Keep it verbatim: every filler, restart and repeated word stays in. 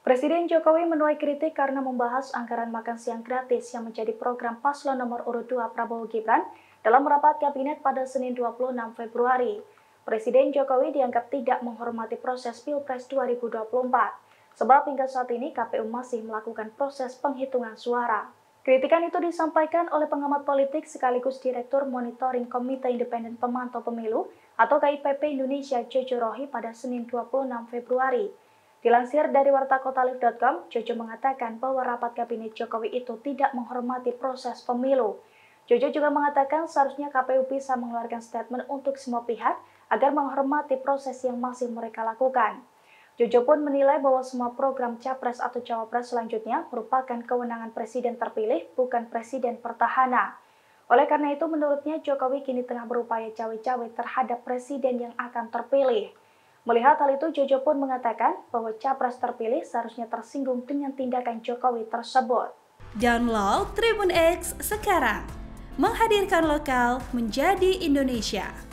Presiden Jokowi menuai kritik karena membahas anggaran makan siang gratis yang menjadi program paslon nomor urut dua Prabowo Gibran dalam rapat kabinet pada Senin dua puluh enam Februari. Presiden Jokowi dianggap tidak menghormati proses Pilpres dua ribu dua puluh empat, sebab hingga saat ini K P U masih melakukan proses penghitungan suara. Kritikan itu disampaikan oleh pengamat politik sekaligus Direktur Monitoring Komite Independen Pemantau Pemilu atau K I P P Indonesia Jojo Rohi pada Senin dua puluh enam Februari. Dilansir dari warta kotaliv titik com, Jojo mengatakan bahwa rapat kabinet Jokowi itu tidak menghormati proses pemilu. Jojo juga mengatakan seharusnya K P U bisa mengeluarkan statement untuk semua pihak agar menghormati proses yang masih mereka lakukan. Jojo pun menilai bahwa semua program capres atau cawapres selanjutnya merupakan kewenangan presiden terpilih, bukan presiden petahana. Oleh karena itu, menurutnya Jokowi kini tengah berupaya cawe-cawe terhadap presiden yang akan terpilih. Melihat hal itu, Jojo pun mengatakan bahwa capres terpilih seharusnya tersinggung dengan tindakan Jokowi tersebut. Download Tribun X sekarang, menghadirkan lokal menjadi Indonesia.